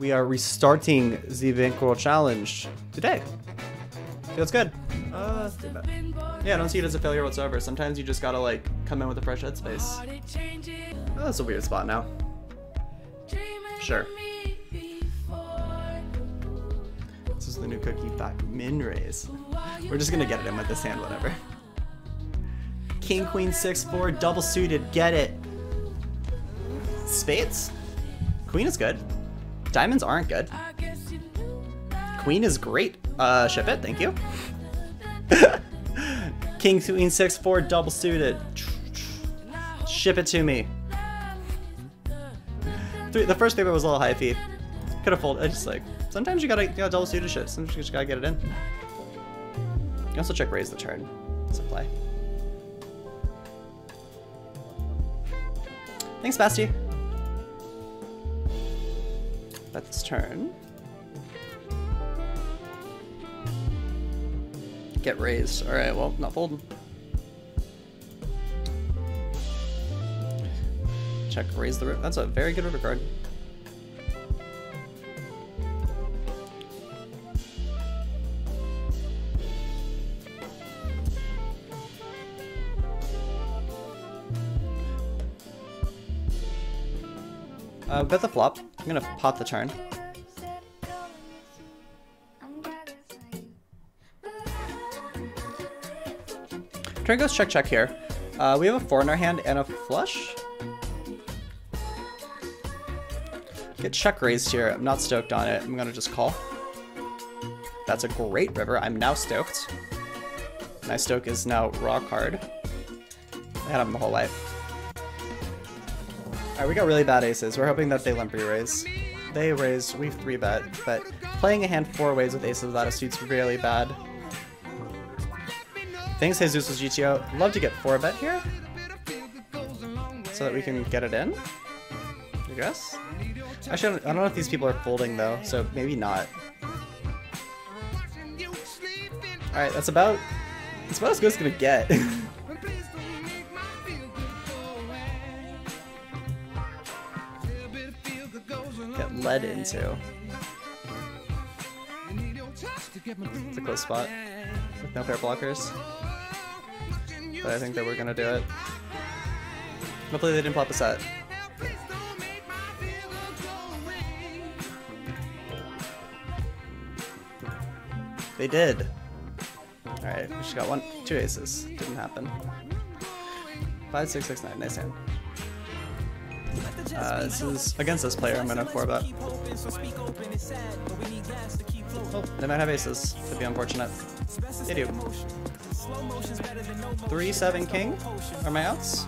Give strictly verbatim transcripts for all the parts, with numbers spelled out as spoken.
We are restarting the Bankroll challenge today. Feels good. Uh, that's too bad. Yeah, I don't see it as a failure whatsoever. Sometimes you just gotta like come in with a fresh headspace. Oh, that's a weird spot now. Sure. This is the new cookie back min raise. We're just gonna get it in with this hand, whatever. King, queen, six, four, double suited, get it. Spades? Queen is good. Diamonds aren't good. Queen is great. Uh, ship it, thank you. King, queen, six, four, double suited. Ship it to me. Three, the first paper was a little hyphy. Could have folded. I just like, sometimes you gotta, you gotta double suited shit. Sometimes you just gotta get it in. You can also check raise the turn. It's a play. Thanks, Basti. That's turn. Get raised. Alright, well, not folding. Check raise the river. That's a very good river card. Uh, bet the flop. I'm gonna pot the turn. Turn goes check check here. Uh, we have a four in our hand and a flush. Get check raised here. I'm not stoked on it. I'm gonna just call. That's a great river. I'm now stoked. My stoke is now raw card. I had him the whole life. Alright, we got really bad aces. We're hoping that they limp re-raise. They raise, we three bet, but playing a hand four ways with aces without a suit's really bad. Thanks, Jesus was G T O. Love to get four bet here, so that we can get it in, I guess. Actually, I don't know if these people are folding though, so maybe not. Alright, that's about, that's about as good as it's gonna get. Get led into. It's a close spot with no pair blockers, but I think that we're gonna do it. Hopefully they didn't plop a set. They did. Alright, we just got one, two aces. Didn't happen. Five, six, six, nine. Nice hand. Uh, this is against this player. I'm gonna four bet. Oh, they might have aces. Could be unfortunate. They do. Three, seven, king are my outs.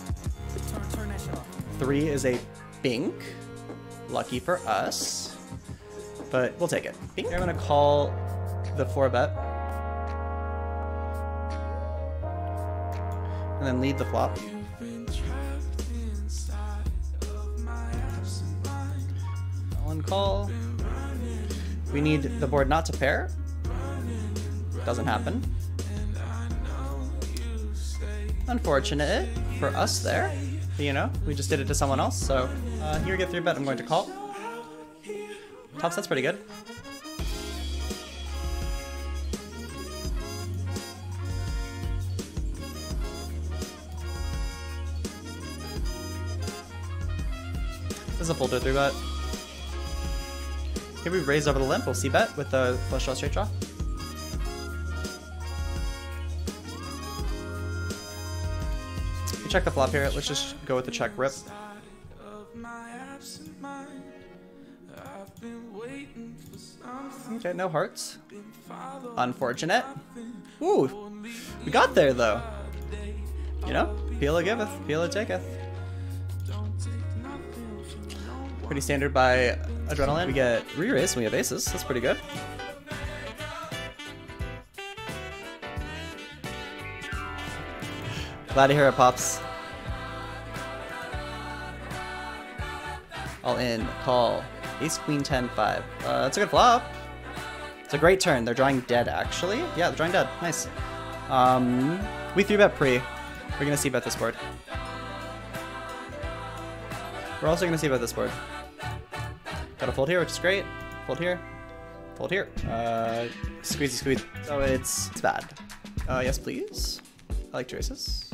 Three is a bink. Lucky for us, but we'll take it. Bink. I'm gonna call the four bet and then lead the flop. One call. We need the board not to pair. Doesn't happen. Unfortunate for us there. But, you know, we just did it to someone else. So uh, here we get three bet. I'm going to call. Top set's pretty good. This is a folder three bet. Here we raise over the limp. We'll see bet with the flush draw straight draw. We check the flop here. Let's just go with the check rip. Okay, no hearts. Unfortunate. Ooh, we got there though. You know, Pila giveth, Pila taketh. Pretty standard by Adrenaline. We get re-raise when we have aces. That's pretty good. Glad to hear it, Pops. All in. Call. Ace, queen, ten, five. Uh, that's a good flop. It's a great turn. They're drawing dead, actually. Yeah, they're drawing dead. Nice. Um, we three bet pre. We're gonna see bet this board. We're also gonna see bet this board. Got a fold here, which is great. Fold here. Fold here. Uh, squeezy squeeze. So it's, it's bad. Uh, yes, please. I like choices.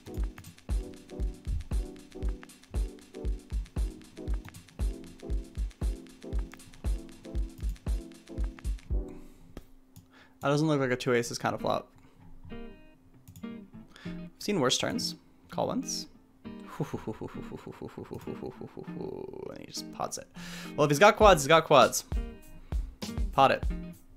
That doesn't look like a two aces kind of flop. I've seen worse turns. Call once. And he just pots it. Well, if he's got quads, he's got quads. Pot it.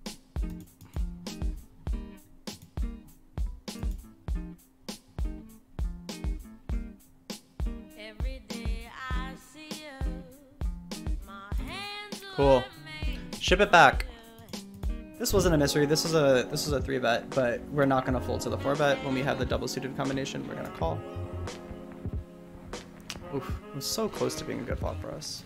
Cool. Ship it back. This wasn't a mystery. This was a this was a three bet, but we're not gonna fold to the four bet when we have the double suited combination. We're gonna call. Oof, it was so close to being a good flop for us.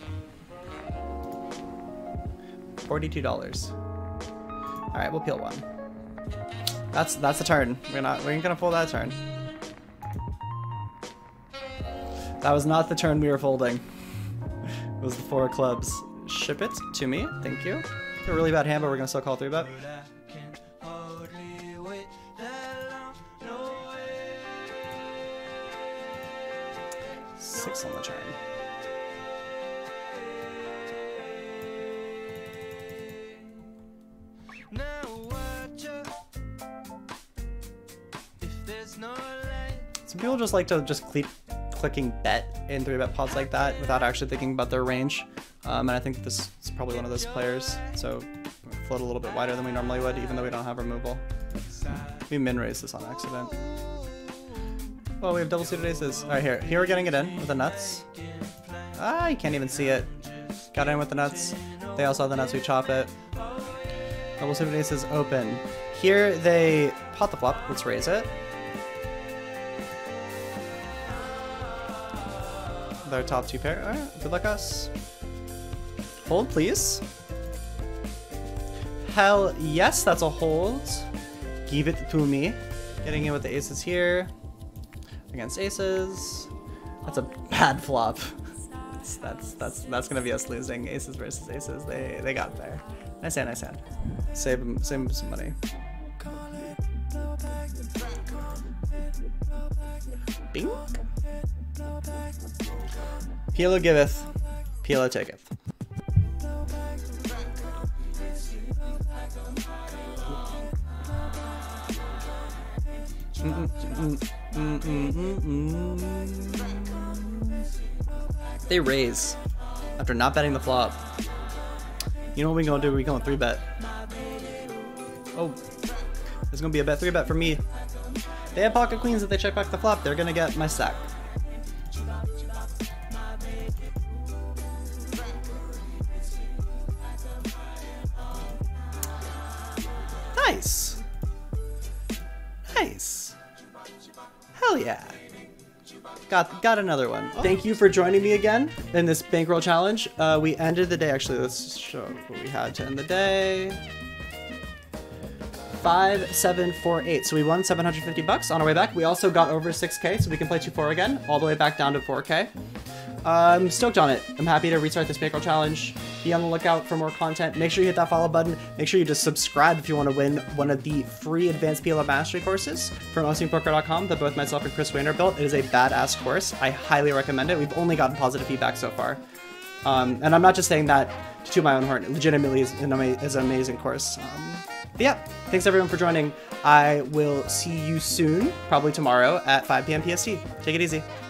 Forty-two dollars. All right, we'll peel one. That's that's the turn. We're not we ain't gonna fold that turn. That was not the turn we were folding. It was the four of clubs. Ship it to me. Thank you. A really bad hand, but we're gonna still call three bet. Six on the turn. Some people just like to just keep clicking bet in three bet pots like that without actually thinking about their range. Um, and I think this is probably one of those players, so we float a little bit wider than we normally would, even though we don't have removal. We min raise this on accident. Well, we have double suited aces. All right, here, here we're getting it in with the nuts. Ah, you can't even see it. Got in with the nuts. They also have the nuts. We chop it. Double suited aces open. Here they pot the flop. Let's raise it. Their top two pair. All right, good luck us. Hold, please. Hell yes, that's a hold. Give it to me. Getting in with the aces here. Against aces. That's a bad flop. That's that's that's, that's gonna be us losing. Aces versus aces. They they got there. Nice hand, nice hand. Save them, save them some money. Bing. Pilo giveth, Pilo taketh. Mm -mm, mm -mm, mm -mm, mm. They raise after not betting the flop. You know what we gonna do? We gonna three bet. Oh, there's gonna be a bet three bet for me. They have pocket queens. If they check back the flop, they're gonna get my stack. Nice. Nice. Hell yeah. Got got another one. Thank you for joining me again in this bankroll challenge. Uh, we ended the day, actually, let's show what we had to end the day. Five, seven, four, eight. So we won seven hundred fifty bucks on our way back. We also got over six K, so we can play two four again, all the way back down to four K. I'm stoked on it. I'm happy to restart this bankroll challenge. Be on the lookout for more content. Make sure you hit that follow button. Make sure you just subscribe if you want to win one of the free advanced P L O mastery courses from austin poker dot com that both myself and Chris Wayner built. It is a badass course. I highly recommend it. We've only gotten positive feedback so far. Um, and I'm not just saying that to my own horn. It legitimately is an, ama is an amazing course. Um, but yeah, thanks everyone for joining. I will see you soon, probably tomorrow at five P M P S T. Take it easy.